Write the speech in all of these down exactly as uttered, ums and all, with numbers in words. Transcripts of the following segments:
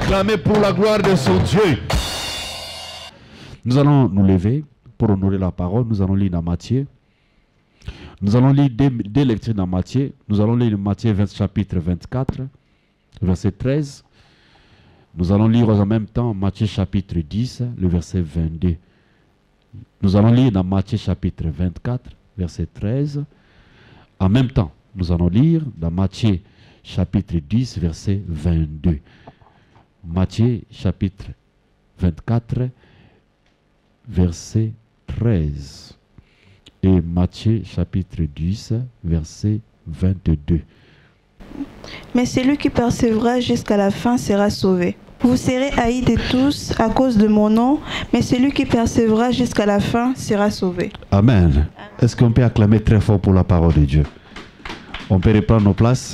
acclamer pour la gloire de son Dieu. Nous allons nous lever pour honorer la parole. Nous allons lire dans Matthieu. Nous allons lire des, des lectures dans Matthieu. Nous allons lire Matthieu vingt, chapitre vingt-quatre, verset treize. Nous allons lire en même temps Matthieu chapitre dix, le verset vingt-deux. Nous allons lire dans Matthieu chapitre vingt-quatre, verset treize. En même temps, nous allons lire dans Matthieu chapitre dix, verset vingt-deux. Matthieu chapitre vingt-quatre, verset treize. Et Matthieu chapitre dix, verset vingt-deux. Mais celui qui persévérera jusqu'à la fin sera sauvé. Vous serez haïs de tous à cause de mon nom, mais celui qui persévérera jusqu'à la fin sera sauvé. Amen. Est-ce qu'on peut acclamer très fort pour la parole de Dieu? On peut reprendre nos places.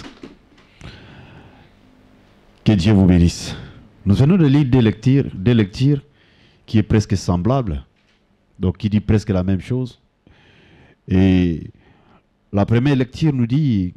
Que Dieu vous bénisse. Nous venons de lire des lectures, des lectures qui est presque semblable, donc qui dit presque la même chose. Et la première lecture nous dit,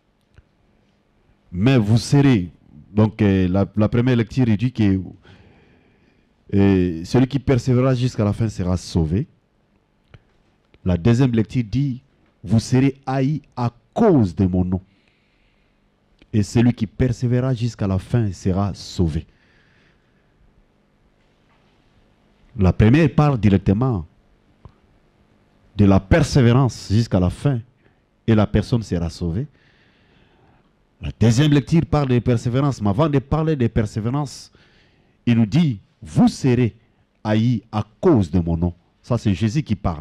mais vous serez, donc euh, la, la première lecture dit que euh, celui qui persévérera jusqu'à la fin sera sauvé. La deuxième lecture dit, vous serez haïs à cause de mon nom. Et celui qui persévérera jusqu'à la fin sera sauvé. La première parle directement de la persévérance jusqu'à la fin et la personne sera sauvée. La deuxième lecture parle de persévérance, mais avant de parler de persévérance, il nous dit, vous serez haïs à cause de mon nom. Ça, c'est Jésus qui parle.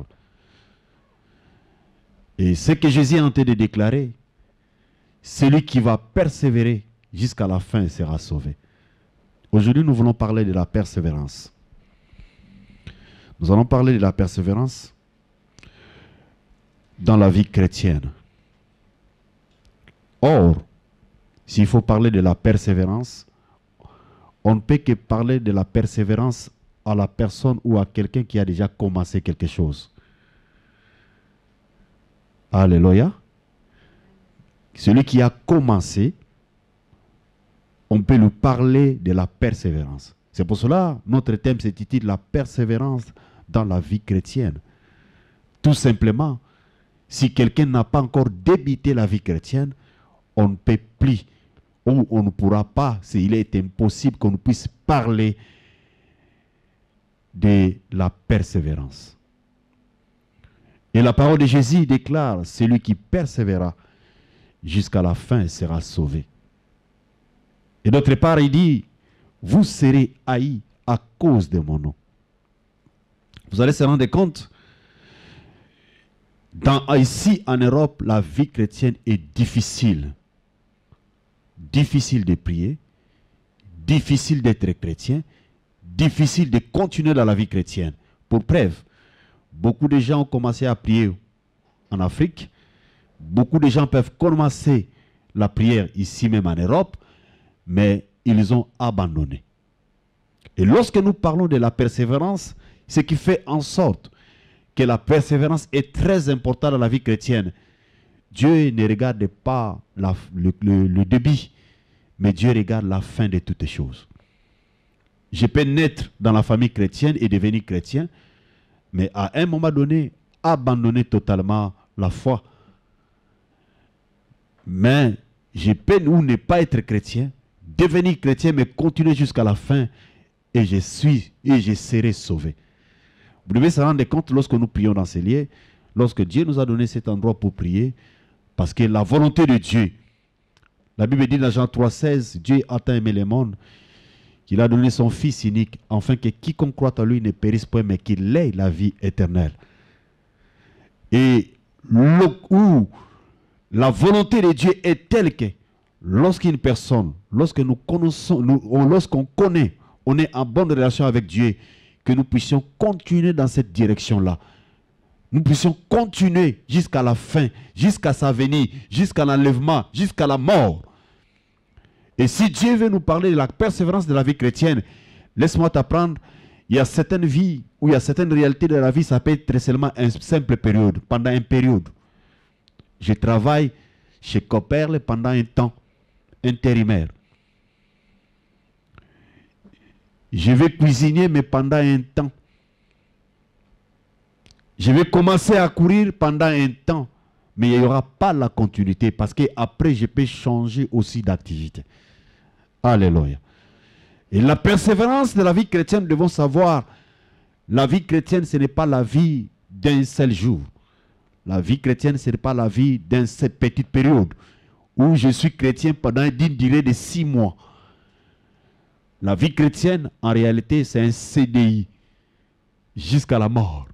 Et ce que Jésus est en train de déclarer, celui qui va persévérer jusqu'à la fin sera sauvé. Aujourd'hui, nous voulons parler de la persévérance. Nous allons parler de la persévérance dans la vie chrétienne. Or, s'il faut parler de la persévérance, on ne peut que parler de la persévérance à la personne ou à quelqu'un qui a déjà commencé quelque chose. Alléluia. Celui qui a commencé, on peut lui parler de la persévérance. C'est pour cela que notre thème s'intitule la persévérance dans la vie chrétienne. Tout simplement, si quelqu'un n'a pas encore débuté la vie chrétienne, on ne peut plus, ou on ne pourra pas, il est impossible qu'on puisse parler de la persévérance. Et la parole de Jésus déclare, celui qui persévérera jusqu'à la fin sera sauvé. Et d'autre part, il dit, vous serez haïs à cause de mon nom. Vous allez se rendre compte, dans, ici en Europe, la vie chrétienne est difficile. Difficile de prier, difficile d'être chrétien, difficile de continuer dans la vie chrétienne. Pour preuve, beaucoup de gens ont commencé à prier en Afrique. Beaucoup de gens peuvent commencer la prière ici même en Europe, mais ils ont abandonné. Et lorsque nous parlons de la persévérance, ce qui fait en sorte que la persévérance est très importante dans la vie chrétienne. Dieu ne regarde pas la, le, le, le début, mais Dieu regarde la fin de toutes choses. Je peux naître dans la famille chrétienne et devenir chrétien, mais à un moment donné, abandonner totalement la foi. Mais je peux ou ne pas être chrétien, devenir chrétien, mais continuer jusqu'à la fin, et je suis, et je serai sauvé. Vous devez se rendre compte lorsque nous prions dans ces lieux, lorsque Dieu nous a donné cet endroit pour prier, parce que la volonté de Dieu, la Bible dit dans Jean trois seize, Dieu a tant aimé le monde, qu'il a donné son Fils unique, afin que quiconque croit en lui ne périsse point, mais qu'il ait la vie éternelle. Et le, où la volonté de Dieu est telle que, lorsqu'une personne, lorsque nous connaissons, nous, lorsqu'on connaît, on est en bonne relation avec Dieu, que nous puissions continuer dans cette direction-là. Nous puissions continuer jusqu'à la fin, jusqu'à sa venue, jusqu'à l'enlèvement, jusqu'à la mort. Et si Dieu veut nous parler de la persévérance de la vie chrétienne, laisse-moi t'apprendre, il y a certaines vies, où il y a certaines réalités de la vie, ça peut être seulement une simple période, pendant une période. Je travaille chez Copperle pendant un temps intérimaire. Je vais cuisiner, mais pendant un temps. Je vais commencer à courir pendant un temps. Mais il n'y aura pas la continuité parce qu'après, je peux changer aussi d'activité. Alléluia. Et la persévérance de la vie chrétienne, nous devons savoir, la vie chrétienne, ce n'est pas la vie d'un seul jour. La vie chrétienne, ce n'est pas la vie d'une cette petite période où je suis chrétien pendant une durée de six mois. La vie chrétienne, en réalité, c'est un C D I jusqu'à la mort.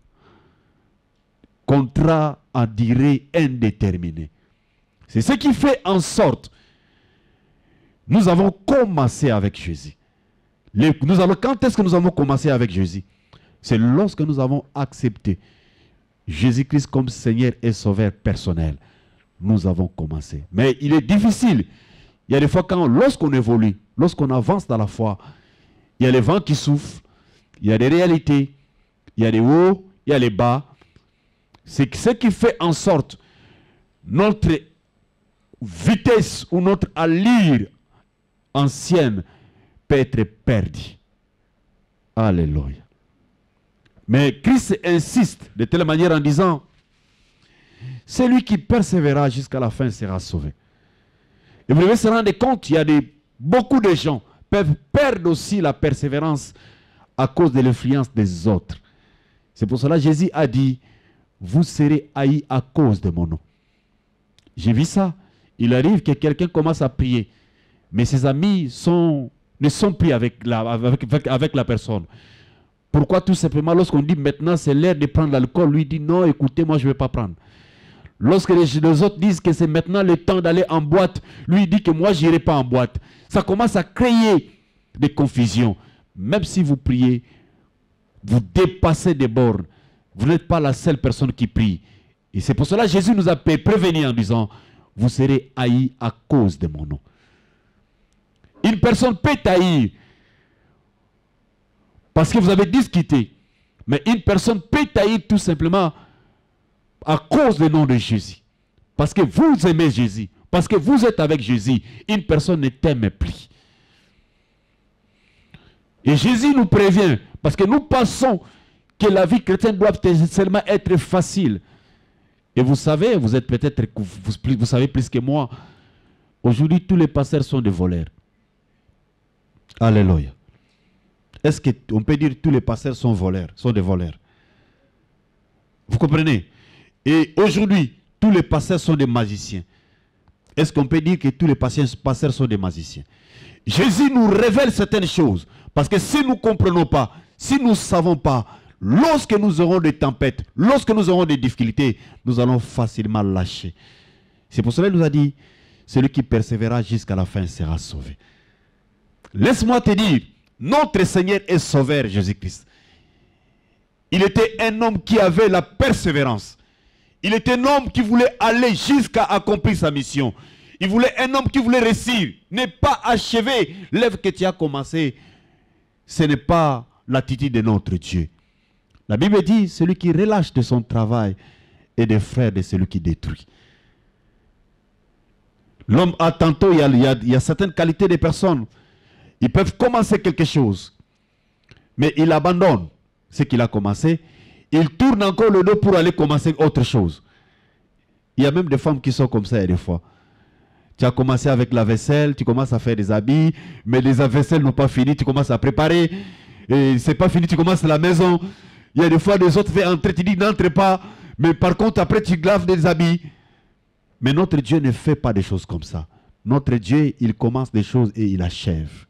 Contrat à durée indéterminée. C'est ce qui fait en sorte nous avons commencé avec Jésus. Les, nous allons, quand est-ce que nous avons commencé avec Jésus? C'est lorsque nous avons accepté Jésus-Christ comme Seigneur et Sauveur personnel. Nous avons commencé. Mais il est difficile. Il y a des fois quand, lorsqu'on évolue, lorsqu'on avance dans la foi, il y a les vents qui soufflent, il y a des réalités, il y a les hauts, il y a les bas. C'est ce qui fait en sorte notre vitesse ou notre allure ancienne peut être perdue. Alléluia. Mais Christ insiste de telle manière en disant, celui qui persévérera jusqu'à la fin sera sauvé. Et vous devez se rendre compte, il y a des, beaucoup de gens peuvent perdre aussi la persévérance à cause de l'influence des autres. C'est pour cela que Jésus a dit, vous serez haïs à cause de mon nom. J'ai vu ça. Il arrive que quelqu'un commence à prier, mais ses amis sont, ne sont plus avec la, avec, avec, avec la personne. Pourquoi? Tout simplement, lorsqu'on dit maintenant c'est l'heure de prendre l'alcool, lui dit non, écoutez, moi je ne vais pas prendre. Lorsque les, les autres disent que c'est maintenant le temps d'aller en boîte, lui dit que moi je n'irai pas en boîte. Ça commence à créer des confusions. Même si vous priez, vous dépassez des bornes. Vous n'êtes pas la seule personne qui prie. Et c'est pour cela que Jésus nous a prévenu en disant, vous serez haïs à cause de mon nom. Une personne peut haïr parce que vous avez discuté. Mais une personne peut haïr tout simplement à cause du nom de Jésus. Parce que vous aimez Jésus. Parce que vous êtes avec Jésus. Une personne ne t'aime plus. Et Jésus nous prévient. Parce que nous pensons que la vie chrétienne doit seulement être facile. Et vous savez, vous êtes peut-être, vous, vous savez plus que moi, aujourd'hui tous les pasteurs sont des voleurs. Alléluia. Est-ce qu'on peut dire que tous les pasteurs sont voleurs, sont des voleurs? Vous comprenez? Et aujourd'hui, tous les pasteurs sont des magiciens. Est-ce qu'on peut dire que tous les pasteurs sont des magiciens? Jésus nous révèle certaines choses. Parce que si nous ne comprenons pas, si nous ne savons pas, lorsque nous aurons des tempêtes, lorsque nous aurons des difficultés, nous allons facilement lâcher. C'est pour cela qu'il nous a dit, celui qui persévérera jusqu'à la fin sera sauvé. Laisse-moi te dire, notre Seigneur et Sauveur Jésus-Christ, il était un homme qui avait la persévérance. Il était un homme qui voulait aller jusqu'à accomplir sa mission. Il voulait un homme qui voulait réussir, ne pas achever l'œuvre que tu as commencé. Ce n'est pas l'attitude de notre Dieu. La Bible dit, celui qui relâche de son travail est des frères de celui qui détruit. L'homme a tantôt, il y a, il, y a, il y a certaines qualités de personnes. Ils peuvent commencer quelque chose, mais il abandonne ce qu'il a commencé. Il tourne encore le dos pour aller commencer autre chose. Il y a même des femmes qui sont comme ça, il y a des fois. Tu as commencé avec la vaisselle, tu commences à faire des habits, mais les vaisselles n'ont pas fini, tu commences à préparer. Et c'est pas fini, tu commences à la maison. Il y a des fois des autres veulent entrer, tu dis n'entre pas. Mais par contre, après tu laves des habits. Mais notre Dieu ne fait pas des choses comme ça. Notre Dieu, il commence des choses et il achève.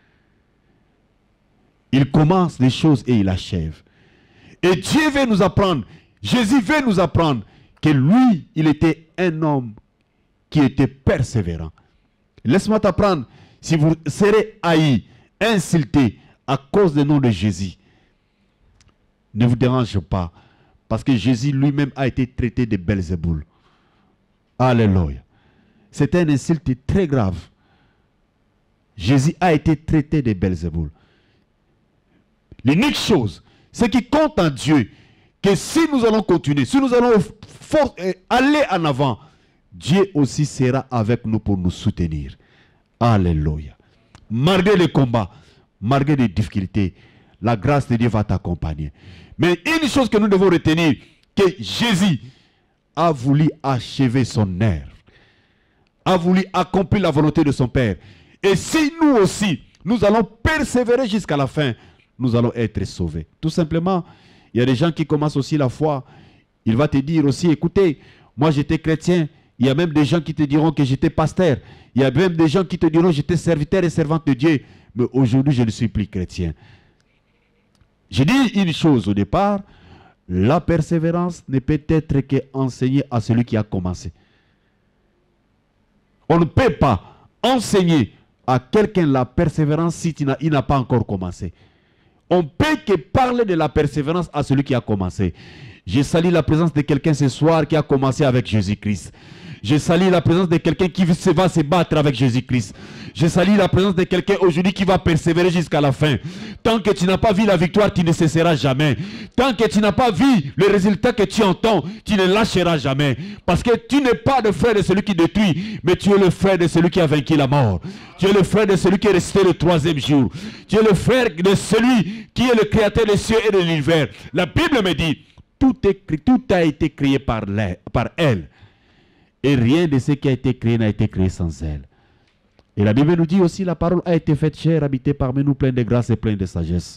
Il commence des choses et il achève. Et Dieu veut nous apprendre, Jésus veut nous apprendre que lui, il était un homme qui était persévérant. Laisse-moi t'apprendre, si vous serez haïs, insultés à cause du nom de Jésus, ne vous dérangez pas, parce que Jésus lui-même a été traité de Belzéboul. Alléluia. C'était un insulte très grave. Jésus a été traité de Belzéboul. L'unique chose, c'est qui compte en Dieu, que si nous allons continuer, si nous allons aller en avant, Dieu aussi sera avec nous pour nous soutenir. Alléluia. Malgré les combats, malgré les difficultés, la grâce de Dieu va t'accompagner. Mais une chose que nous devons retenir, que Jésus a voulu achever son œuvre, a voulu accomplir la volonté de son Père. Et si nous aussi, nous allons persévérer jusqu'à la fin, nous allons être sauvés. Tout simplement, il y a des gens qui commencent aussi la foi. Il va te dire aussi, écoutez, moi j'étais chrétien. Il y a même des gens qui te diront que j'étais pasteur. Il y a même des gens qui te diront que j'étais serviteur et servante de Dieu. Mais aujourd'hui, je ne suis plus chrétien. J'ai dit une chose au départ. La persévérance ne peut être qu'enseignée à celui qui a commencé. On ne peut pas enseigner à quelqu'un la persévérance si il n'a pas encore commencé. On ne peut que parler de la persévérance à celui qui a commencé. Je salue la présence de quelqu'un ce soir qui a commencé avec Jésus-Christ. Je salue la présence de quelqu'un qui va se battre avec Jésus-Christ. Je salue la présence de quelqu'un aujourd'hui qui va persévérer jusqu'à la fin. Tant que tu n'as pas vu la victoire, tu ne cesseras jamais. Tant que tu n'as pas vu le résultat que tu entends, tu ne lâcheras jamais. Parce que tu n'es pas le frère de celui qui détruit, mais tu es le frère de celui qui a vaincu la mort. Tu es le frère de celui qui est resté le troisième jour. Tu es le frère de celui qui est le créateur des cieux et de l'univers. La Bible me dit, tout, est, tout a été créé par, par elle. Et rien de ce qui a été créé n'a été créé sans elle. Et la Bible nous dit aussi, la parole a été faite chère, habitée parmi nous, pleine de grâce et pleine de sagesse.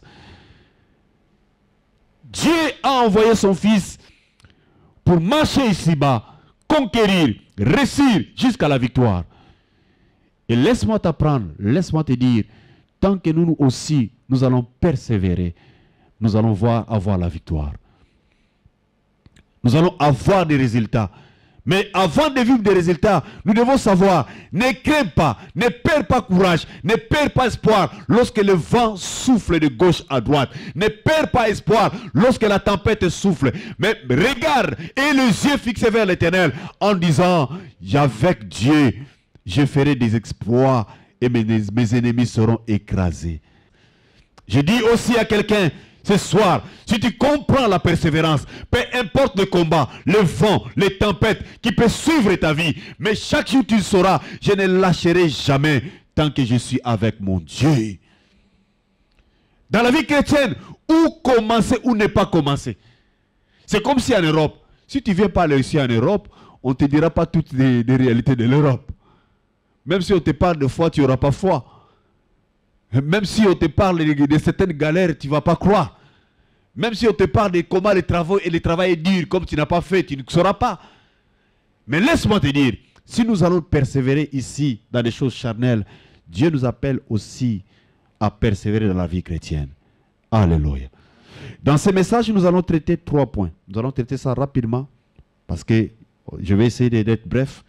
Dieu a envoyé son Fils pour marcher ici-bas, conquérir, réussir jusqu'à la victoire. Et laisse-moi t'apprendre, laisse-moi te dire, tant que nous aussi, nous allons persévérer, nous allons voir avoir la victoire. Nous allons avoir des résultats. Mais avant de vivre des résultats, nous devons savoir, ne crains pas, ne perds pas courage, ne perds pas espoir lorsque le vent souffle de gauche à droite. Ne perds pas espoir lorsque la tempête souffle. Mais regarde et les yeux fixés vers l'Éternel en disant, avec Dieu, je ferai des exploits et mes, mes ennemis seront écrasés. Je dis aussi à quelqu'un, ce soir, si tu comprends la persévérance, peu importe le combat, le vent, les tempêtes qui peuvent suivre ta vie, mais chaque jour tu le sauras, je ne lâcherai jamais tant que je suis avec mon Dieu. Dans la vie chrétienne, où commencer ou ne pas commencer. C'est comme si en Europe, si tu ne viens pas ici en Europe, on ne te dira pas toutes les, les réalités de l'Europe. Même si on te parle de foi, tu n'auras pas foi. Même si on te parle de, de certaines galères, tu ne vas pas croire. Même si on te parle de comment le travail, et le travail est dur, comme tu n'as pas fait, tu ne sauras pas. Mais laisse-moi te dire, si nous allons persévérer ici dans des choses charnelles, Dieu nous appelle aussi à persévérer dans la vie chrétienne. Alléluia. Dans ce message, nous allons traiter trois points. Nous allons traiter ça rapidement, parce que je vais essayer d'être bref.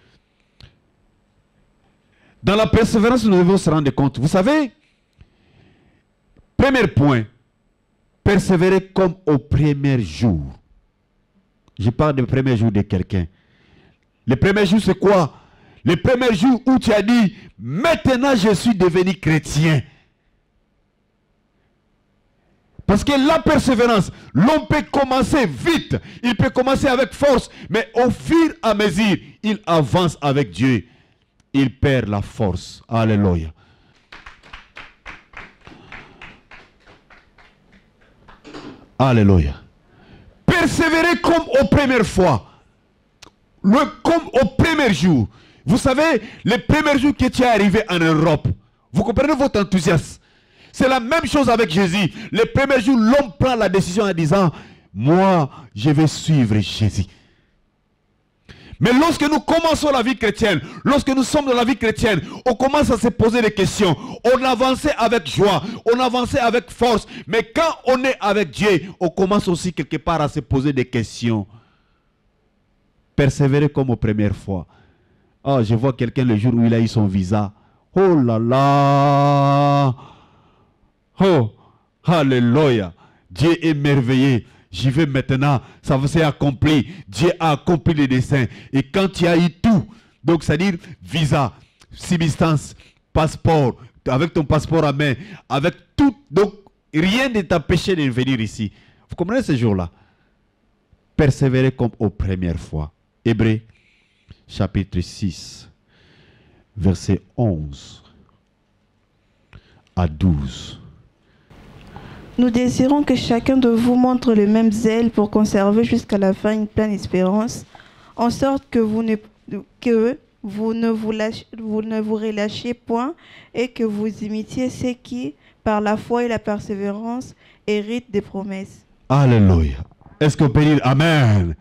Dans la persévérance, nous devons se rendre compte. Vous savez, premier point, persévérer comme au premier jour. Je parle du premier jour de quelqu'un. Le premier jour, c'est quoi? Le premier jour où tu as dit, maintenant je suis devenu chrétien. Parce que la persévérance, l'on peut commencer vite, il peut commencer avec force, mais au fur et à mesure, il avance avec Dieu. Il perd la force. Alléluia. Alléluia. Persévérer comme aux premières fois. Le, comme au premier jour. Vous savez, le premier jour que tu es arrivé en Europe, vous comprenez votre enthousiasme. C'est la même chose avec Jésus. Le premier jour, l'homme prend la décision en disant, moi, je vais suivre Jésus. Mais lorsque nous commençons la vie chrétienne, lorsque nous sommes dans la vie chrétienne, on commence à se poser des questions. On avançait avec joie, on avançait avec force. Mais quand on est avec Dieu, on commence aussi quelque part à se poser des questions. Persévérer comme aux premières fois. Oh, je vois quelqu'un le jour où il a eu son visa. Oh là là! Oh, alléluia! Dieu est merveilleux. J'y vais maintenant, ça s'est accompli. Dieu a accompli les desseins. Et quand tu as eu tout, donc c'est-à-dire visa, subsistance, passeport, avec ton passeport à main, avec tout, donc rien ne t'empêchait de venir ici. Vous comprenez ce jour-là? Persévérer comme aux premières fois. Hébreux, chapitre six, verset onze. à douze. Nous désirons que chacun de vous montre le même zèle pour conserver jusqu'à la fin une pleine espérance, en sorte que vous ne, que vous ne vous, lâchez, vous ne vous relâchiez point et que vous imitiez ceux qui, par la foi et la persévérance, héritent des promesses. Alléluia. Est-ce qu'on peut dire Amen?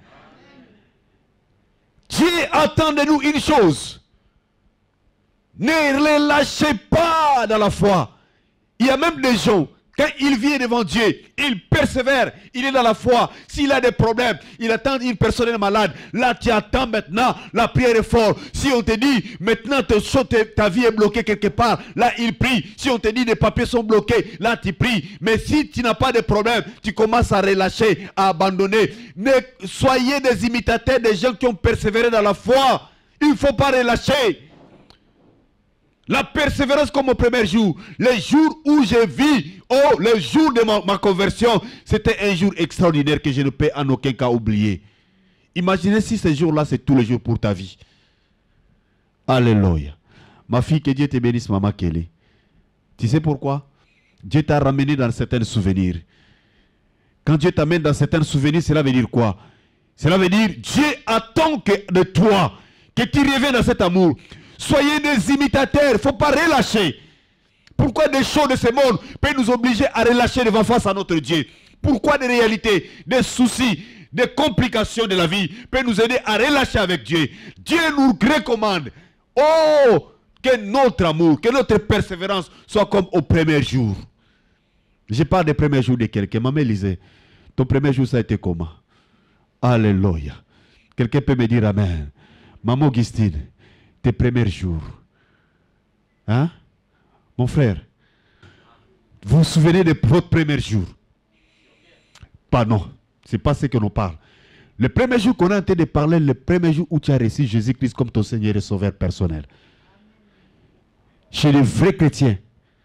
Dieu attend de nous une chose. Ne les lâchez pas dans la foi. Il y a même des gens, quand il vient devant Dieu, il persévère, il est dans la foi. S'il a des problèmes, il attend une personne malade. Là, tu attends maintenant, la prière est forte. Si on te dit, maintenant ta vie est bloquée quelque part, là, il prie. Si on te dit, les papiers sont bloqués, là, tu pries. Mais si tu n'as pas de problème, tu commences à relâcher, à abandonner. Ne soyez des imitateurs des gens qui ont persévéré dans la foi. Il ne faut pas relâcher. La persévérance comme au premier jour. Les jours où j'ai vu, oh, le jour de ma, ma conversion, c'était un jour extraordinaire que je ne peux en aucun cas oublier. Imaginez si ce jour-là, c'est tous les jours pour ta vie. Alléluia. Ma fille, que Dieu te bénisse, maman Kelly. Tu sais pourquoi? Dieu t'a ramené dans certains souvenirs. Quand Dieu t'amène dans certains souvenirs, cela veut dire quoi? Cela veut dire, Dieu attend que de toi, que tu reviennes dans cet amour. Soyez des imitateurs, il ne faut pas relâcher. Pourquoi des choses de ce monde peuvent nous obliger à relâcher devant face à notre Dieu? Pourquoi des réalités, des soucis, des complications de la vie peuvent nous aider à relâcher avec Dieu? Dieu nous recommande, oh, que notre amour, que notre persévérance soit comme au premier jour. Je parle des premiers jours de quelqu'un. Maman Élisée, ton premier jour ça a été comment? Alléluia. Quelqu'un peut me dire Amen. Maman Augustine, tes premiers jours. Hein? Mon frère, vous vous souvenez de votre premier jour? Pas non. Ce n'est pas ce que l'on parle. Le premier jour qu'on a en train de parler, le premier jour où tu as reçu Jésus-Christ comme ton Seigneur et Sauveur personnel. Chez les vrais chrétiens.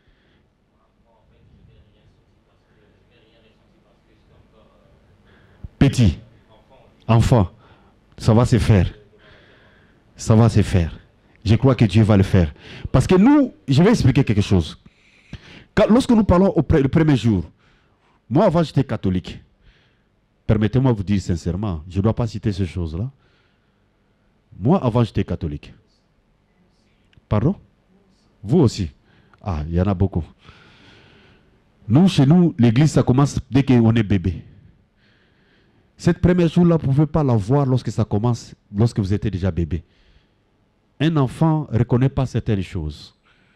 Petit. Enfant. Ça va se faire. Ça va se faire. Je crois que Dieu va le faire. Parce que nous, je vais expliquer quelque chose. Quand, lorsque nous parlons au le premier jour, moi avant j'étais catholique. Permettez-moi de vous dire sincèrement, je ne dois pas citer ces choses-là. Moi avant j'étais catholique. Pardon? Vous aussi? Ah, il y en a beaucoup. Nous, chez nous, l'église, ça commence dès qu'on est bébé. Cette première jour-là, vous ne pouvez pas la voir lorsque ça commence, lorsque vous étiez déjà bébé. Un enfant ne reconnaît pas certaines choses.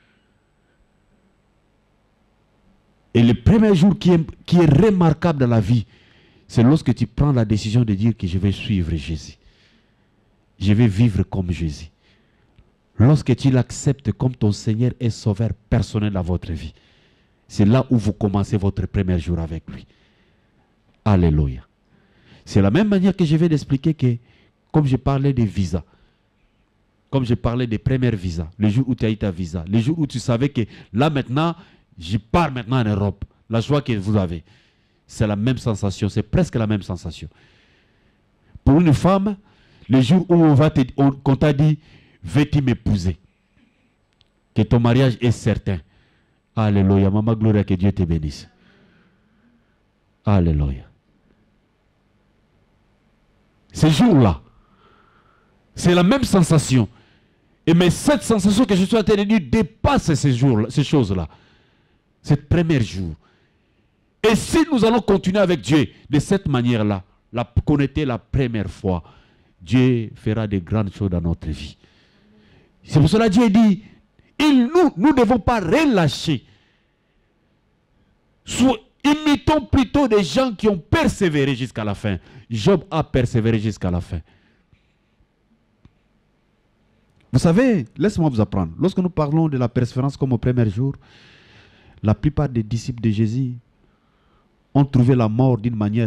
Et le premier jour qui est, qui est remarquable dans la vie, c'est lorsque tu prends la décision de dire que je vais suivre Jésus. Je vais vivre comme Jésus. Lorsque tu l'acceptes comme ton Seigneur et Sauveur personnel dans votre vie, c'est là où vous commencez votre premier jour avec lui. Alléluia. C'est la même manière que je vais l'expliquer que, comme je parlais des visas, comme je parlais des premiers visas, le jour où tu as eu ta visa, le jour où tu savais que là maintenant, je pars maintenant en Europe, la joie que vous avez, c'est la même sensation, c'est presque la même sensation. Pour une femme, le jour où on va te, on, qu'on t'a dit, veux-tu m'épouser, que ton mariage est certain. Alléluia, maman Gloria, que Dieu te bénisse. Alléluia. Ces jours-là, c'est la même sensation. Et mais cette sensation que je suis en train de dire dépasse ces jours, ces choses-là. Cette première jour. Et si nous allons continuer avec Dieu de cette manière-là, la connecter la première fois, Dieu fera de grandes choses dans notre vie. C'est pour cela que Dieu dit, il, nous ne devons pas relâcher. Soit, imitons plutôt des gens qui ont persévéré jusqu'à la fin. Job a persévéré jusqu'à la fin. Vous savez, laisse-moi vous apprendre. Lorsque nous parlons de la persévérance comme au premier jour, la plupart des disciples de Jésus ont trouvé la mort d'une manière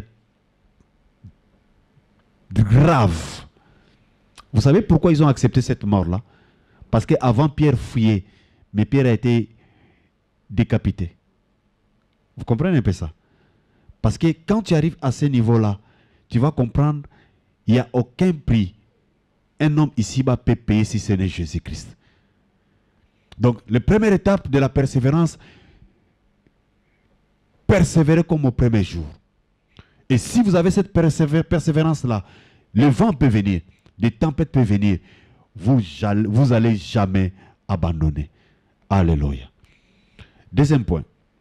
grave. Vous savez pourquoi ils ont accepté cette mort-là? Parce qu'avant Pierre fuyait, mais Pierre a été décapité. Vous comprenez un peu ça? Parce que quand tu arrives à ce niveau-là, tu vas comprendre qu'il n'y a aucun prix un homme ici-bas peut payer si ce n'est Jésus-Christ. Donc, la première étape de la persévérance, persévérer comme au premier jour. Et si vous avez cette persévé persévérance-là, le vent peut venir, des tempêtes peuvent venir, vous vous allez jamais abandonner. Alléluia. Deuxième point.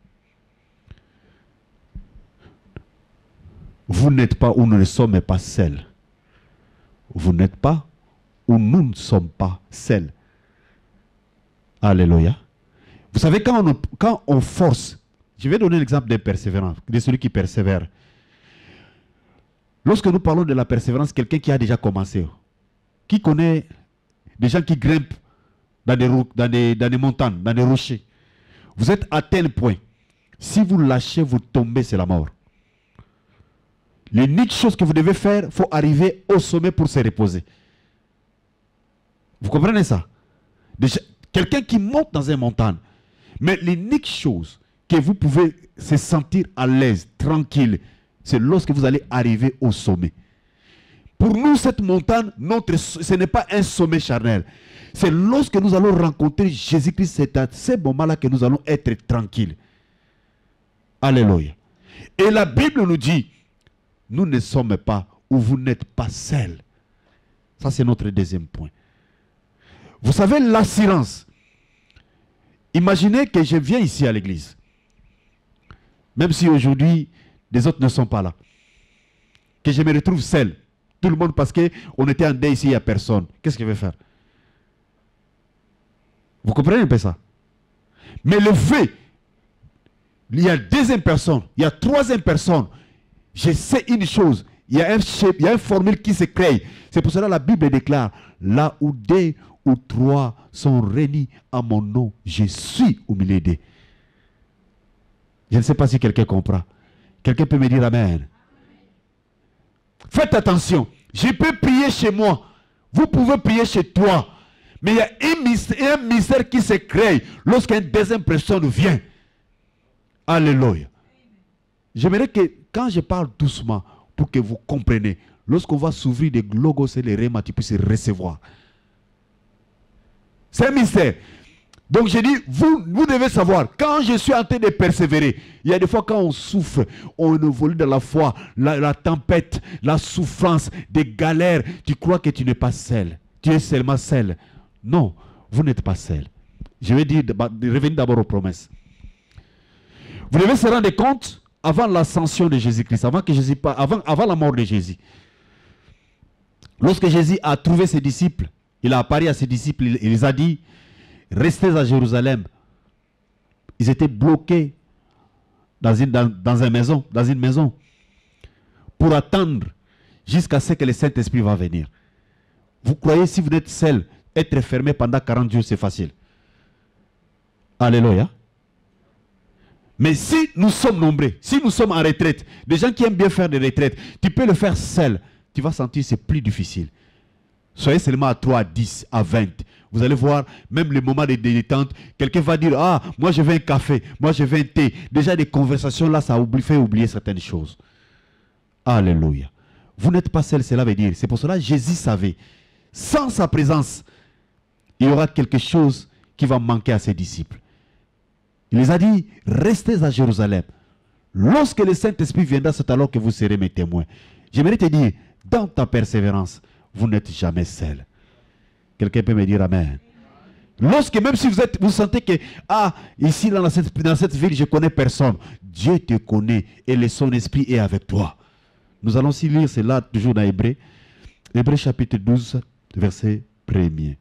Vous n'êtes pas ou nous ne sommes pas seuls. Vous n'êtes pas ou nous ne sommes pas seuls. Alléluia. Vous savez, quand on, quand on force, je vais donner l'exemple d'un persévérant, de celui qui persévère. Lorsque nous parlons de la persévérance, quelqu'un qui a déjà commencé, qui connaît des gens qui grimpent dans des, dans des, dans des montagnes, dans des rochers. Vous êtes à tel point, si vous lâchez, vous tombez, c'est la mort. L'unique chose que vous devez faire, il faut arriver au sommet pour se reposer. Vous comprenez ça? Quelqu'un qui monte dans une montagne, mais l'unique chose que vous pouvez se sentir à l'aise, tranquille, c'est lorsque vous allez arriver au sommet. Pour nous, cette montagne, notre, ce n'est pas un sommet charnel. C'est lorsque nous allons rencontrer Jésus-Christ, c'est à ce moment-là que nous allons être tranquilles. Alléluia. Et la Bible nous dit, nous ne sommes pas ou vous n'êtes pas seuls. Ça, c'est notre deuxième point. Vous savez, l'assurance. Imaginez que je viens ici à l'église. Même si aujourd'hui, les autres ne sont pas là. Que je me retrouve seul. Tout le monde parce qu'on était en deuil ici, il n'y a personne. Qu'est-ce que je vais faire? Vous comprenez un peu ça? Mais le fait, il y a deuxième personne, il y a troisième personne. Je sais une chose, il y a un shape, il y a une formule qui se crée. C'est pour cela que la Bible déclare, là où deux ou trois sont réunis à mon nom, je suis au milieu d'eux. Je ne sais pas si quelqu'un comprend. Quelqu'un peut me dire amen. Faites attention. Je peux prier chez moi. Vous pouvez prier chez toi. Mais il y a un mystère, un mystère qui se crée lorsqu'une deuxième personne vient. Alléluia. J'aimerais que quand je parle doucement, pour que vous compreniez, lorsqu'on va s'ouvrir des glogos et les rémas, tu puisses recevoir. C'est un mystère. Donc je dis, vous, vous devez savoir, quand je suis en train de persévérer, il y a des fois quand on souffre, on évolue dans la foi, la, la tempête, la souffrance, des galères, tu crois que tu n'es pas seul. Tu es seulement seul. Non, vous n'êtes pas seul. Je vais dire, revenir d'abord aux promesses. Vous devez se rendre compte, avant l'ascension de Jésus-Christ, avant, que Jésus, avant, avant la mort de Jésus, lorsque Jésus a trouvé ses disciples, il a apparu à ses disciples, il, il les a dit, restez à Jérusalem. Ils étaient bloqués dans une, dans, dans une maison, dans une maison pour attendre jusqu'à ce que le Saint-Esprit va venir. Vous croyez, si vous êtes seul, être fermé pendant quarante jours, c'est facile. Alléluia. Mais si nous sommes nombreux, si nous sommes en retraite, des gens qui aiment bien faire des retraites, tu peux le faire seul. Tu vas sentir que c'est plus difficile. Soyez seulement à trois, à dix, à vingt. Vous allez voir, même le moment de détente, quelqu'un va dire, ah, moi je veux un café, moi je veux un thé. Déjà des conversations là, ça oublie, fait oublier certaines choses. Alléluia. Vous n'êtes pas seul, cela veut dire. C'est pour cela que Jésus savait. Sans sa présence, il y aura quelque chose qui va manquer à ses disciples. Il les a dit, restez à Jérusalem. Lorsque le Saint-Esprit viendra, c'est alors que vous serez mes témoins. J'aimerais te dire, dans ta persévérance, vous n'êtes jamais seul. Quelqu'un peut me dire amen. Lorsque même si vous, êtes, vous sentez que, ah, ici dans cette, dans cette ville, je ne connais personne. Dieu te connaît et le son esprit est avec toi. Nous allons aussi lire cela toujours dans Hébreux. Hébreux chapitre douze, verset premier.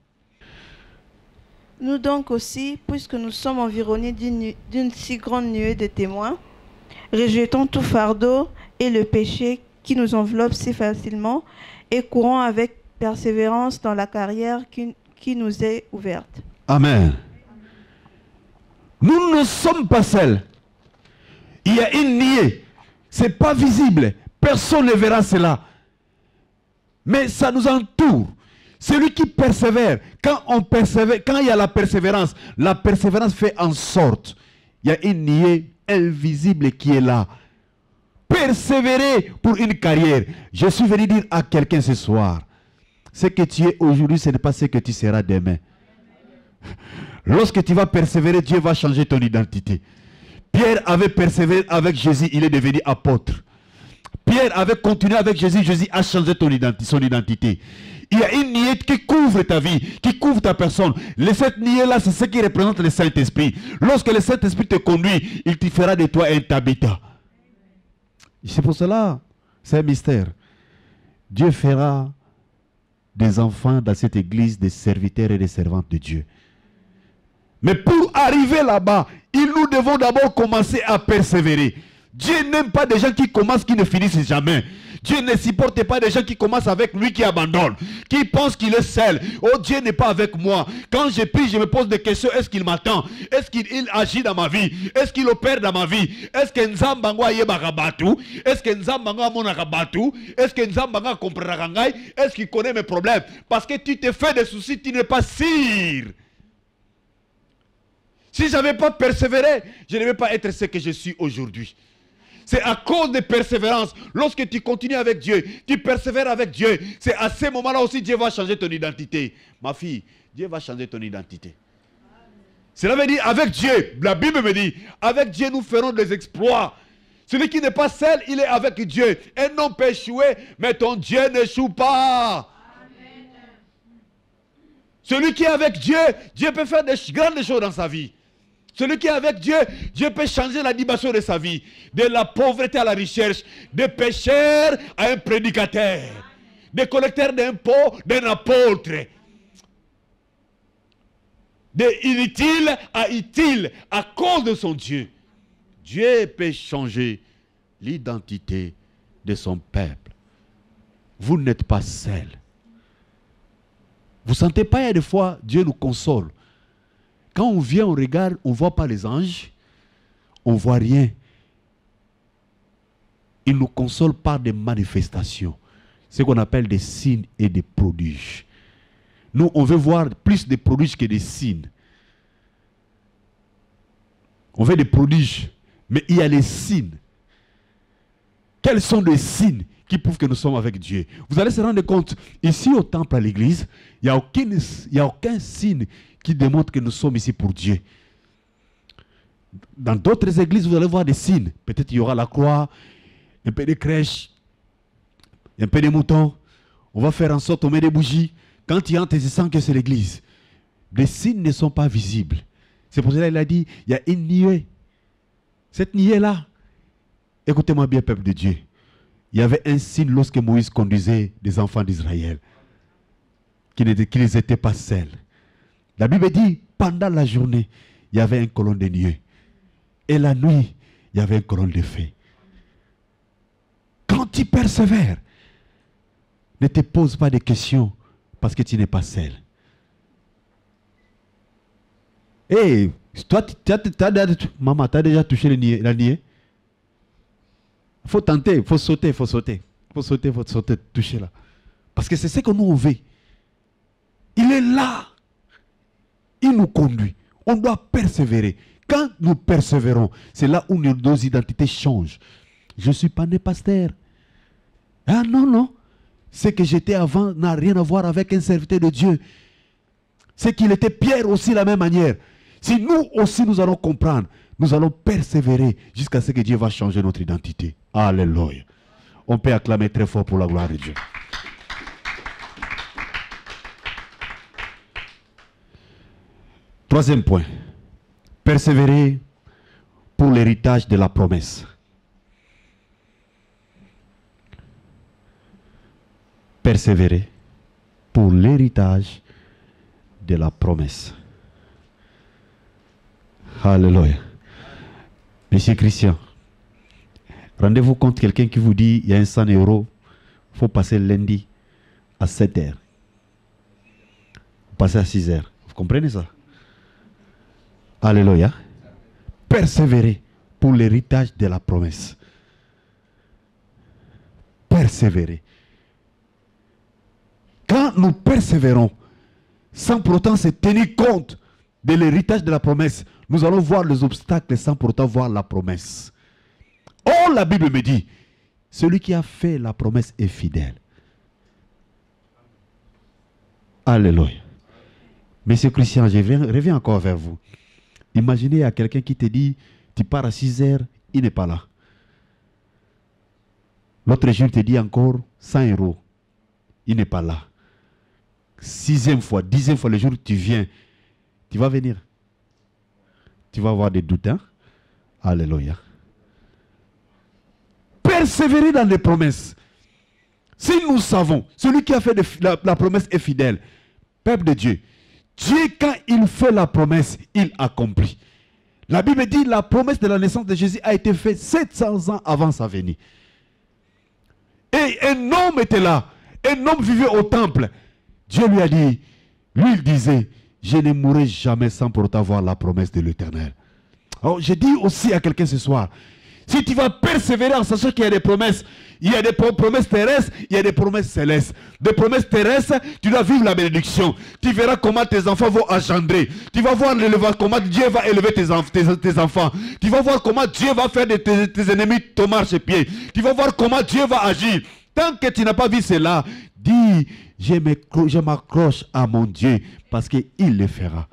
Nous donc aussi, puisque nous sommes environnés d'une si grande nuée de témoins, rejetons tout fardeau et le péché qui nous enveloppe si facilement et courons avec persévérance dans la carrière qui, qui nous est ouverte. Amen. Nous ne sommes pas seuls. Il y a une nuée. Ce n'est pas visible. Personne ne verra cela. Mais ça nous entoure. Celui qui persévère, quand on persévère, quand il y a la persévérance, la persévérance fait en sorte, il y a une nuée invisible qui est là. Persévérer pour une carrière. Je suis venu dire à quelqu'un ce soir, ce que tu es aujourd'hui, ce n'est pas ce que tu seras demain. Lorsque tu vas persévérer, Dieu va changer ton identité. Pierre avait persévéré avec Jésus, il est devenu apôtre. Pierre avait continué avec Jésus, Jésus a changé ton identi- son identité. Il y a une niée qui couvre ta vie, qui couvre ta personne. Et cette niée-là, c'est ce qui représente le Saint-Esprit. Lorsque le Saint-Esprit te conduit, il te fera de toi un habitat. C'est pour cela, c'est un mystère. Dieu fera des enfants dans cette église, des serviteurs et des servantes de Dieu. Mais pour arriver là-bas, nous devons d'abord commencer à persévérer. Dieu n'aime pas des gens qui commencent, qui ne finissent jamais. Dieu ne supporte pas des gens qui commencent avec lui, qui abandonnent, qui pensent qu'il est seul. Oh, Dieu n'est pas avec moi. Quand je prie, je me pose des questions. Est-ce qu'il m'attend? Est-ce qu'il il agit dans ma vie? Est-ce qu'il opère dans ma vie? Est-ce que Nzambango yeba rabatu? Est-ce que Nzambango amona rabatu? Est-ce que Nzambango comprendra ngai? Est-ce qu'il connaît mes problèmes? Parce que tu te fais des soucis, tu n'es pas sûr. Si je n'avais pas persévéré, je ne vais pas être ce que je suis aujourd'hui. C'est à cause de persévérance. Lorsque tu continues avec Dieu, tu persévères avec Dieu, c'est à ce moment-là aussi Dieu va changer ton identité. Ma fille, Dieu va changer ton identité. Cela veut dire avec Dieu, la Bible me dit, avec Dieu nous ferons des exploits. Celui qui n'est pas seul, il est avec Dieu. Un homme peut échouer, mais ton Dieu n'échoue pas. Amen. Celui qui est avec Dieu, Dieu peut faire des grandes choses dans sa vie. Celui qui est avec Dieu, Dieu peut changer la dimension de sa vie. De la pauvreté à la recherche, de pécheur à un prédicateur, de collecteur d'impôts d'un apôtre, de inutile à utile à cause de son Dieu. Dieu peut changer l'identité de son peuple. Vous n'êtes pas seul. Vous ne sentez pas, il y a des fois, Dieu nous console. Quand on vient, on regarde, on ne voit pas les anges, on ne voit rien. Il nous console par des manifestations, ce qu'on appelle des signes et des prodiges. Nous, on veut voir plus de prodiges que des signes. On veut des prodiges, mais il y a les signes. Quels sont les signes qui prouvent que nous sommes avec Dieu? Vous allez se rendre compte, ici au temple, à l'église, il n'y a, a aucun signe qui démontre que nous sommes ici pour Dieu. Dans d'autres églises, vous allez voir des signes. Peut-être il y aura la croix, un peu de crèche, un peu de moutons. On va faire en sorte, on met des bougies. Quand il entre, il se sent que c'est l'église. Les signes ne sont pas visibles. C'est pour cela qu'il a dit, il y a une nuée. Cette nuée-là, écoutez-moi bien, peuple de Dieu. Il y avait un signe lorsque Moïse conduisait des enfants d'Israël, qu'ils n'étaient pas seuls. La Bible dit, pendant la journée, il y avait une colonne de nuée. Et la nuit, il y avait une colonne de feu. Quand tu persévères, ne te pose pas de questions parce que tu n'es pas seul. Hé, hey, toi, tu as, maman, tu as déjà touché le niais, la nuée? Il faut tenter, il faut sauter, il faut sauter. Il faut sauter, il faut sauter, toucher là. Parce que c'est ce que nous on veut. Il est là. Il nous conduit. On doit persévérer. Quand nous persévérons, c'est là où nos identités changent. Je ne suis pas né pasteur. Ah non, non. Ce que j'étais avant n'a rien à voir avec un serviteur de Dieu. C'est qu'il était Pierre aussi de la même manière. Si nous aussi nous allons comprendre, nous allons persévérer jusqu'à ce que Dieu va changer notre identité. Alléluia. On peut acclamer très fort pour la gloire de Dieu. Troisième point. Persévérer pour l'héritage de la promesse. Persévérer pour l'héritage de la promesse. Alléluia. Monsieur Christian, rendez-vous compte quelqu'un qui vous dit il y a un cent euros, il faut passer lundi à sept heures. Passer à six heures. Vous comprenez ça? Alléluia. Persévérer pour l'héritage de la promesse. Persévérer. Quand nous persévérons, sans pourtant se tenir compte de l'héritage de la promesse, nous allons voir les obstacles sans pourtant voir la promesse. Oh, la Bible me dit, celui qui a fait la promesse est fidèle. Alléluia. Monsieur Christian, je reviens encore vers vous. Imaginez à quelqu'un qui te dit, Tu pars à six heures, il n'est pas là. L'autre jour, il te dit encore cent euros. Il n'est pas là. Sixième fois, dixième fois, le jour où tu viens, tu vas venir. Tu vas avoir des doutes. Hein? Alléluia. Persévérer dans les promesses. Si nous savons, celui qui a fait de, la, la promesse est fidèle. Peuple de Dieu. Dieu, quand il fait la promesse, il accomplit. La Bible dit que la promesse de la naissance de Jésus a été faite sept cents ans avant sa venue. Et un homme était là. Un homme vivait au temple. Dieu lui a dit, lui il disait, je ne mourrai jamais sans pour autant voir la promesse de l'Éternel. Alors je dis aussi à quelqu'un ce soir, si tu vas persévérer en sachant qu'il y a des promesses, il y a des promesses terrestres, il y a des promesses célestes. Des promesses terrestres, tu dois vivre la bénédiction. Tu verras comment tes enfants vont engendrer. Tu vas voir comment Dieu va élever tes, tes, tes enfants. Tu vas voir comment Dieu va faire de tes, tes ennemis ton marchepied. Tu vas voir comment Dieu va agir. Tant que tu n'as pas vu cela, dis, je m'accroche à mon Dieu parce qu'il le fera.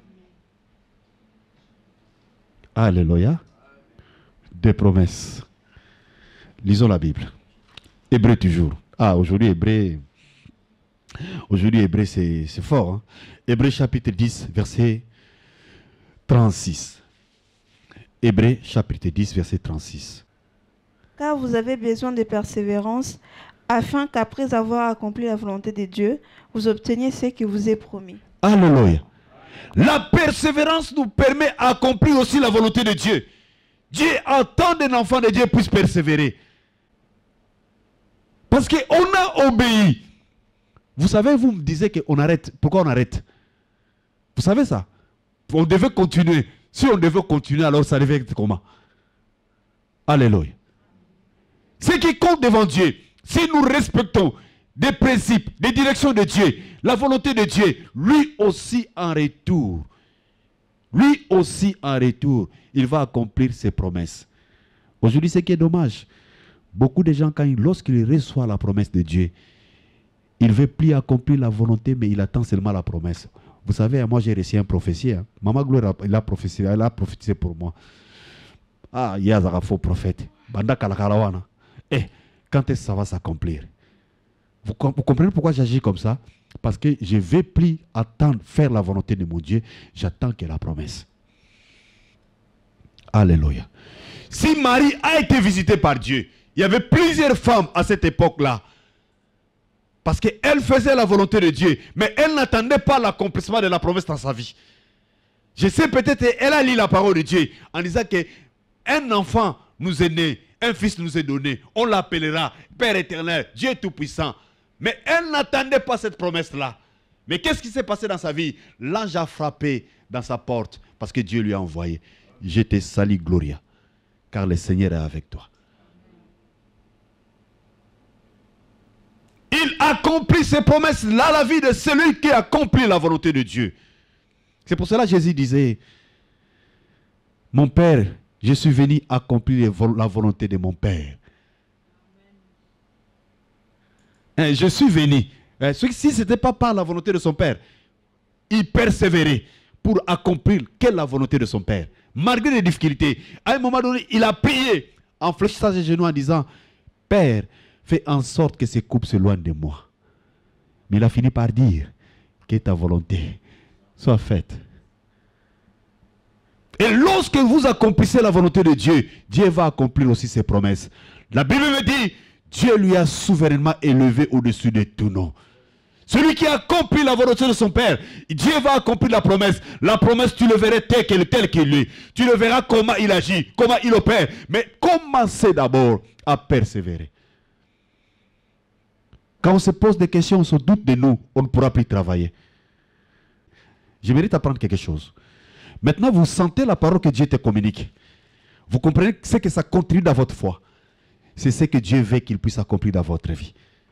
Alléluia. Des promesses. Lisons la Bible. Hébreu toujours. Ah, aujourd'hui, Hébreu. Aujourd'hui, Hébreu, c'est fort. Hein? Hébreu chapitre dix, verset trente-six. Hébreu chapitre dix, verset trente-six. Car vous avez besoin de persévérance, afin qu'après avoir accompli la volonté de Dieu, vous obteniez ce qui vous est promis. Alléluia. La persévérance nous permet d'accomplir aussi la volonté de Dieu. Dieu attend d'un enfant de Dieu puisse persévérer. Parce qu'on a obéi. Vous savez, vous me disiez qu'on arrête. Pourquoi on arrête? Vous savez ça? On devait continuer. Si on devait continuer, alors ça devait être comment? Alléluia. Ce qui compte devant Dieu, si nous respectons des principes, des directions de Dieu, la volonté de Dieu, lui aussi en retour, lui aussi en retour, il va accomplir ses promesses. Aujourd'hui, ce qui est dommage, beaucoup de gens, lorsqu'ils reçoivent la promesse de Dieu, il ne veut plus accomplir la volonté, mais il attend seulement la promesse. Vous savez, moi j'ai reçu un prophétie. Hein. Maman Gloire, il a prophétisé, elle a prophétisé pour moi. Ah, il y a un faux prophète. Banda Kalakarawana. Eh, quand est-ce que ça va s'accomplir? Vous, vous comprenez pourquoi j'agis comme ça? Parce que je ne vais plus attendre faire la volonté de mon Dieu. J'attends que la promesse. Alléluia. Si Marie a été visitée par Dieu, il y avait plusieurs femmes à cette époque-là. Parce qu'elle faisait la volonté de Dieu. Mais elle n'attendait pas l'accomplissement de la promesse dans sa vie. Je sais peut-être qu'elle a lu la parole de Dieu en disant qu'un enfant nous est né. Un fils nous est donné, on l'appellera Père éternel, Dieu tout-puissant. Mais elle n'attendait pas cette promesse-là. Mais qu'est-ce qui s'est passé dans sa vie? L'ange a frappé dans sa porte parce que Dieu lui a envoyé. Je te salue, Gloria, car le Seigneur est avec toi. Il accomplit ses promesses dans la vie de celui qui accomplit la volonté de Dieu. C'est pour cela que Jésus disait, mon Père, je suis venu accomplir la volonté de mon Père. Hein, je suis venu. Hein, si ce n'était pas par la volonté de son Père, il persévérait pour accomplir quelle la volonté de son Père. Malgré les difficultés, à un moment donné, il a prié en fléchissant ses genoux en disant, Père, fais en sorte que ces coupes s'éloignent de moi. Mais il a fini par dire que ta volonté soit faite. Et lorsque vous accomplissez la volonté de Dieu, Dieu va accomplir aussi ses promesses. La Bible me dit, Dieu lui a souverainement élevé au-dessus de tout nom. Celui qui accomplit la volonté de son Père, Dieu va accomplir la promesse. La promesse, tu le verras tel qu'il tel qu'il est. Tu le verras comment il agit, comment il opère. Mais commencez d'abord à persévérer. Quand on se pose des questions, on se doute de nous, on ne pourra plus travailler. Je mérite d'apprendre quelque chose. Maintenant, vous sentez la parole que Dieu te communique. Vous comprenez ce que ça contribue dans votre foi. C'est ce que Dieu veut qu'il puisse accomplir dans votre vie.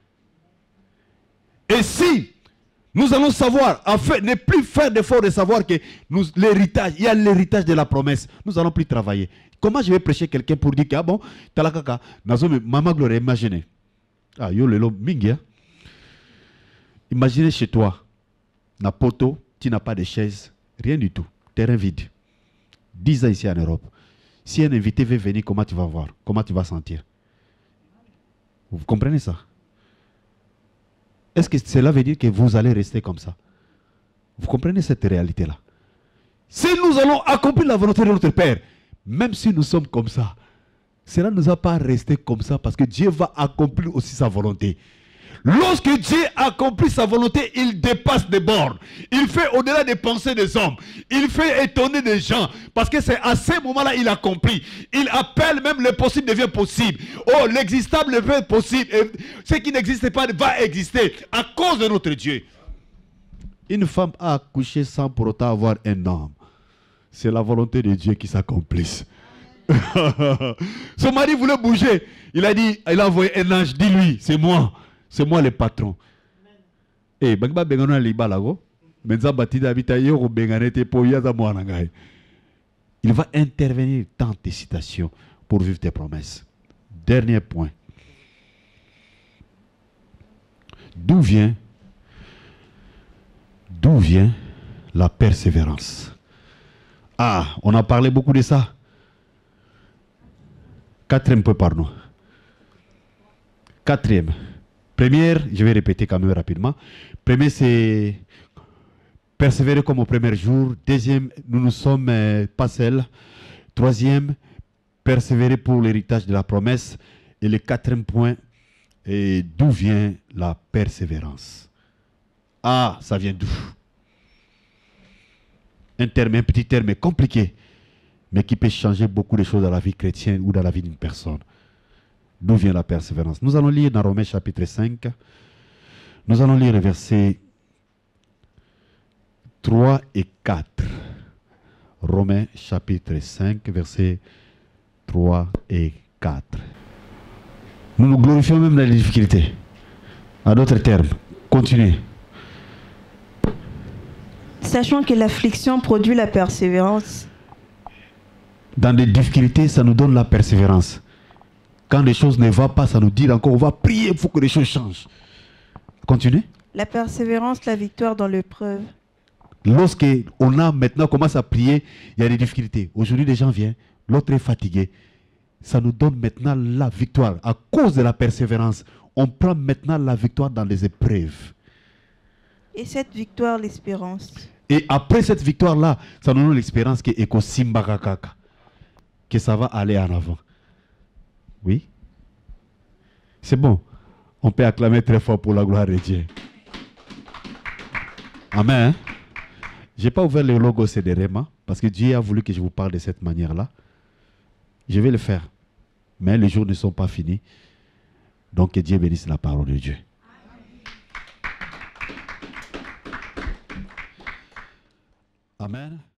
Et si nous allons savoir, en fait, ne plus faire d'effort de savoir que l'héritage, il y a l'héritage de la promesse, nous n'allons plus travailler. Comment je vais prêcher quelqu'un pour dire que, ah bon, talakaka, maman gloire, imaginez. Ah, yo le mingi. Imaginez chez toi, na poto, tu n'as pas de chaise, rien du tout. Terrain vide. dix ans ici en Europe. Si un invité veut venir, comment tu vas voir? Comment tu vas sentir? Vous comprenez ça? Est-ce que cela veut dire que vous allez rester comme ça? Vous comprenez cette réalité-là? Si nous allons accomplir la volonté de notre Père, même si nous sommes comme ça, cela ne nous a pas resté comme ça parce que Dieu va accomplir aussi sa volonté. Lorsque Dieu accomplit sa volonté, il dépasse des bornes. Il fait au-delà des pensées des hommes. Il fait étonner des gens. Parce que c'est à ce moment-là qu'il accomplit. Il appelle même le possible devient possible. Oh, l'existable devient possible. Et ce qui n'existe pas va exister à cause de notre Dieu. Une femme a accouché sans pour autant avoir un homme. C'est la volonté de Dieu qui s'accomplisse. Son mari voulait bouger. Il a dit, il a envoyé un ange. Dis-lui, c'est moi. C'est moi le patron. Eh, bagba bengano li balago. Menza batida bita yoro benganete po yaza mwana ngai. Il va intervenir dans tes citations pour vivre tes promesses. Dernier point. D'où vient D'où vient la persévérance? Ah, on a parlé beaucoup de ça. Quatrième point, pardon. Quatrième. Première, je vais répéter quand même rapidement. Première, c'est persévérer comme au premier jour. Deuxième, nous ne sommes euh, pas seuls. Troisième, persévérer pour l'héritage de la promesse. Et le quatrième point, d'où vient la persévérance? Ah, ça vient d'où? Un terme, un petit terme compliqué, mais qui peut changer beaucoup de choses dans la vie chrétienne ou dans la vie d'une personne. D'où vient la persévérance? Nous allons lire dans Romains chapitre cinq. Nous allons lire les versets trois et quatre. Romains chapitre cinq, versets trois et quatre. Nous nous glorifions même dans les difficultés. En d'autres termes, continuez. Sachant que l'affliction produit la persévérance. Dans des difficultés, ça nous donne la persévérance. Quand les choses ne vont pas, ça nous dit encore, on va prier, il faut que les choses changent. Continuez. La persévérance, la victoire dans l'épreuve. Lorsqu'on a maintenant commence à prier, il y a des difficultés. Aujourd'hui, les gens viennent, l'autre est fatigué. Ça nous donne maintenant la victoire. À cause de la persévérance, on prend maintenant la victoire dans les épreuves. Et cette victoire, l'espérance. Et après cette victoire-là, ça nous donne l'expérience qui est Simbarakaka, que ça va aller en avant. Oui? C'est bon. On peut acclamer très fort pour la gloire de Dieu. Amen. Je n'ai pas ouvert le logo C D R E M A parce que Dieu a voulu que je vous parle de cette manière-là. Je vais le faire. Mais les jours ne sont pas finis. Donc que Dieu bénisse la parole de Dieu. Amen.